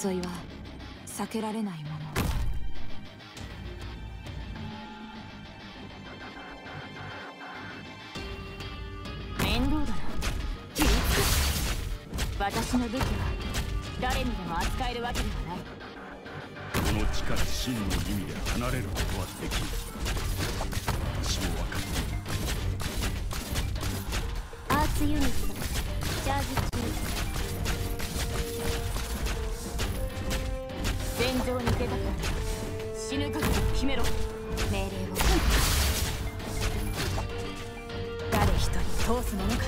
争いは避けられないもの。面倒だな。切りつく。私の武器は誰にでも扱えるわけではない。 この地から真の意味で離れることはできん。私も分かっている。 アーツユニットチャージ中。 戦場に出たから死ぬ覚悟を決めろ。命令を誰一人通すものか。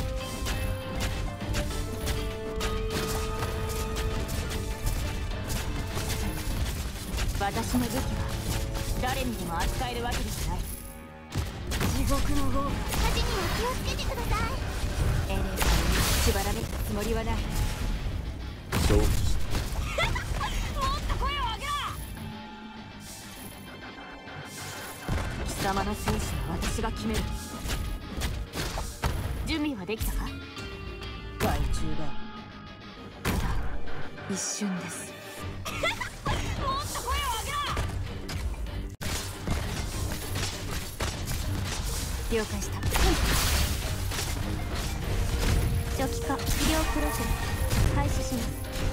私の武器は誰にでも扱えるわけではない。地獄の方が火事には気をつけてください。 命令に縛られたつもりはない。 承知した。 貴様の生死は私が決める。準備はできたか。 害虫だ。 ただ一瞬です。了解した。 初期化治療プロセス開始します。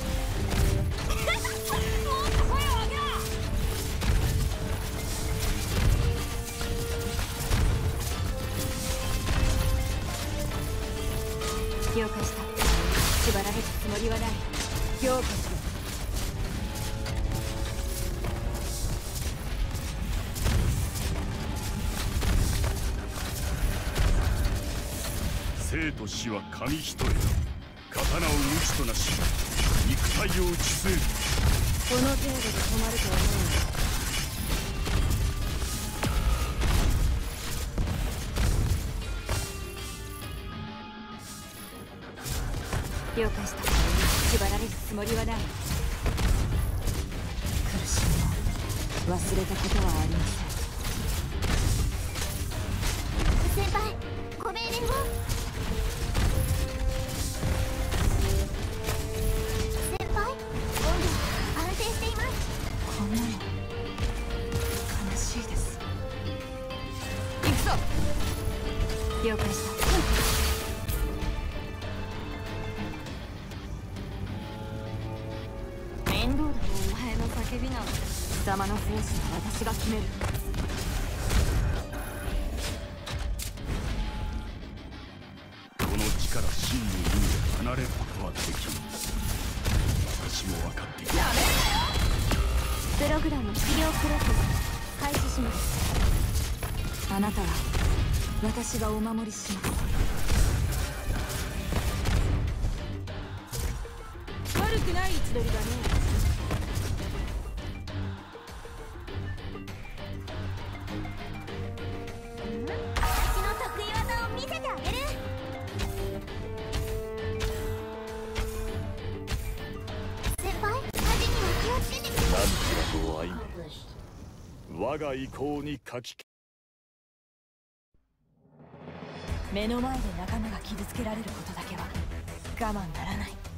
了解した。縛られたつもりはない。了解する。 生と死は紙一重。刀を無知となし肉体を打ち据える。 この程度で止まると思う。了解した。縛られるつもりはない。苦しみを忘れたことはありません。 先輩ご命令を。先輩温度安定しています。 こんなの悲しいです。行くぞ。了解した。面倒だ。お前の叫びなの。貴様の生死は私が決める。 この地から真の意味で離れることはできん。私も分かっている。 プログラム治療プロセス開始します。 あなたは私がお守りします。悪くない位置取りだね。 私の得意技を見せてあげる。先輩火事には気をつけてください。 何ちらと相め我が意向に書き目の前で仲間が傷つけられることだけは我慢ならない。